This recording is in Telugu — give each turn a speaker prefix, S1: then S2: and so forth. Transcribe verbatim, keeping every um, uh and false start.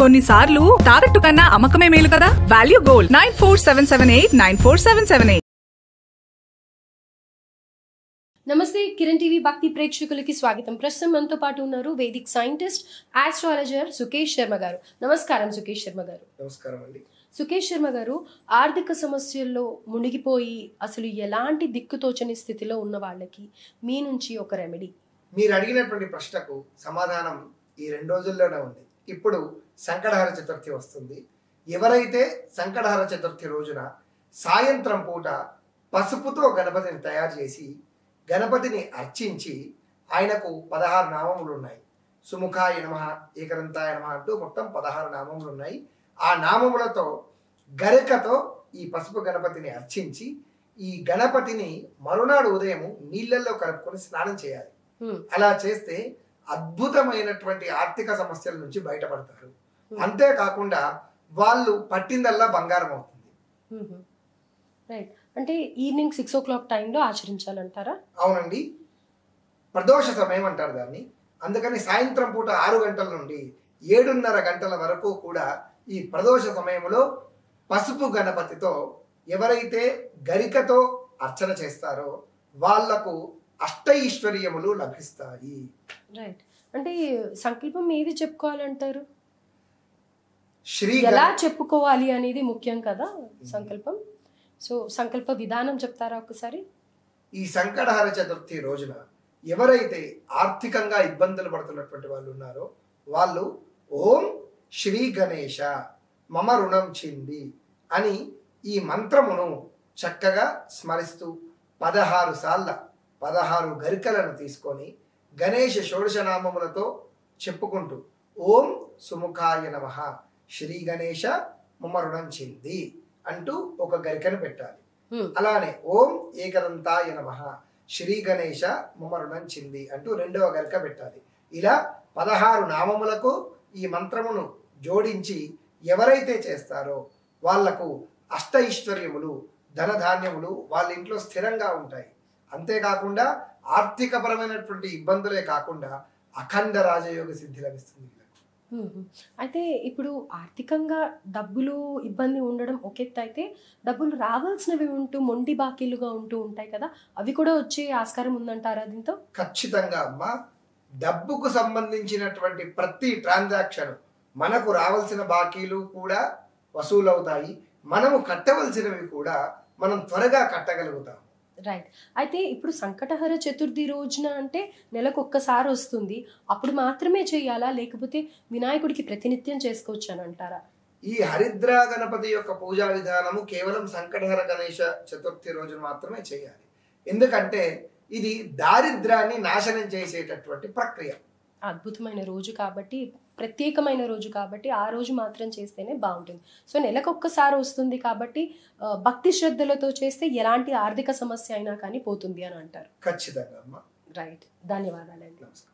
S1: కొన్నిసార్లు తాకట్టు కన్నా అమ్మకమే మేలు కదా. Value gold nine four seven seven eight nine four seven seven eight.
S2: నమస్తే, కిరణ్ టీవీ భక్తి ప్రేక్షకులకి స్వాగతం. ప్రస్తుతం మనతో పాటు ఉన్నారు Vedic scientist, astrologer Sukesh Sharma గారు. నమస్కారం సుకేష్ శర్మ గారు.
S3: నమస్కారం అండి.
S2: సుకేష్ శర్మ గారు, ఆర్థిక సమస్యల్లో మునిగిపోయి అసలు ఎలాంటి దిక్కుతోచని స్థితిలో ఉన్న వాళ్ళకి మీ నుంచి ఒక రెమెడీ.
S3: మీరు అడిగినటువంటి ప్రశ్నకు సమాధానం ఈ రెండు రోజుల్లోనే ఉంది. ఇప్పుడు సంకటహర చతుర్థి వస్తుంది. ఎవరైతే సంకటహర చతుర్థి రోజున సాయంత్రం పూట పసుపుతో గణపతిని తయారు చేసి గణపతిని అర్చించి ఆయనకు పదహారు నామములు ఉన్నాయి. సుముఖాయ నమః, ఏకదంతాయ నమః అంటూ మొత్తం పదహారు నామములు ఉన్నాయి. ఆ నామములతో గరికతో ఈ పసుపు గణపతిని అర్చించి ఈ గణపతిని మరునాడు ఉదయం నీళ్ళల్లో కలుపుకొని స్నానం చేయాలి. అలా చేస్తే అద్భుతమైనటువంటి ఆర్థిక సమస్యల నుంచి బయటపడతారు. అంతేకాకుండా వాళ్ళు పట్టిందల్లా బంగారం అవుతుంది.
S2: రైట్, అంటే ఈవినింగ్ సిక్స్ ఓ క్లాక్ టైంలో ఆచరించాలంటారా?
S3: అవునండి, ప్రదోష సమయం అంటారు దాన్ని. అందుకని సాయంత్రం పూట ఆరు గంటల నుండి ఏడున్నర గంటల వరకు కూడా ఈ ప్రదోష సమయంలో పసుపు గణపతితో ఎవరైతే గరికతో అర్చన చేస్తారో వాళ్లకు అష్టైశ్వర్యములు లభిస్తాయి.
S2: రైట్, అంటే సంకల్పం ఏది చెప్పుకోవాలంటారు?
S3: శ్రీ
S2: ఎలా చెప్పుకోవాలి అనేది ముఖ్యం కదా సంకల్పం. సో సంకల్ప విధానం చెప్తారా ఒకసారి?
S3: ఈ సంకటహర చతుర్థి రోజున ఎవరైతే ఆర్థికంగా ఇబ్బందులు పడుతున్నటువంటి వాళ్ళు ఉన్నారో వాళ్ళు ఓం శ్రీ గణేశ మమ రుణం చింది అని ఈ మంత్రమును చక్కగా స్మరిస్తూ పదహారు సార్ల పదహారు గరికలను తీసుకొని గణేష షోడశనామములతో చెప్పుకుంటూ ఓం సుముఖాయ నమః శ్రీ గణేశ మమ రుణం చింది అంటూ ఒక గరికను పెట్టాలి. అలానే ఓం ఏకదంతాయ నమః శ్రీ గణేశ మమ రుణం చింది అంటూ రెండవ గరిక పెట్టాలి. ఇలా పదహారు నామములకు ఈ మంత్రమును జోడించి ఎవరైతే చేస్తారో వాళ్లకు అష్టైశ్వర్యములు ధనధాన్యములు వాళ్ళ ఇంట్లో స్థిరంగా ఉంటాయి. అంతేకాకుండా ఆర్థికపరమైనటువంటి ఇబ్బందులే కాకుండా అఖండ రాజయోగ సిద్ధి లభిస్తుంది.
S2: అయితే ఇప్పుడు ఆర్థికంగా డబ్బులు ఇబ్బంది ఉండడం ఒక ఎత్తు అయితే, డబ్బులు రావాల్సినవి ఉంటూ మొండి బాకీలుగా ఉంటూ ఉంటాయి కదా, అవి కూడా వచ్చే ఆస్కారం ఉందంటారా దీంతో?
S3: ఖచ్చితంగా అమ్మా, డబ్బుకు సంబంధించినటువంటి ప్రతి ట్రాన్సాక్షన్ మనకు రావాల్సిన బాకీలు కూడా వసూలవుతాయి. మనము కట్టవలసినవి కూడా మనం త్వరగా కట్టగలుగుతాం.
S2: రైట్, అయితే ఇప్పుడు సంకటహర చతుర్థి రోజున అంటే నెలకు ఒక్కసారి వస్తుంది, అప్పుడు మాత్రమే చేయాలా, లేకపోతే వినాయకుడికి ప్రతినిత్యం చేసుకోవచ్చు అని అంటారా?
S3: ఈ హరిద్ర గణపతి యొక్క పూజా విధానము కేవలం సంకటహర గణేశ చతుర్థి రోజున మాత్రమే చేయాలి. ఎందుకంటే ఇది దారిద్ర్యాన్ని నాశనం చేసేటటువంటి ప్రక్రియ.
S2: అద్భుతమైన రోజు కాబట్టి, ప్రత్యేకమైన రోజు కాబట్టి ఆ రోజు మాత్రం చేస్తేనే బాగుంటుంది. సో నెలకు ఒక్కసారి వస్తుంది కాబట్టి భక్తి శ్రద్ధలతో చేస్తే ఎలాంటి ఆర్థిక సమస్య అయినా కానీ పోతుంది అని అంటారు.
S3: ఖచ్చితంగా అమ్మా.
S2: రైట్, ధన్యవాదాలండి.
S3: నమస్కారం.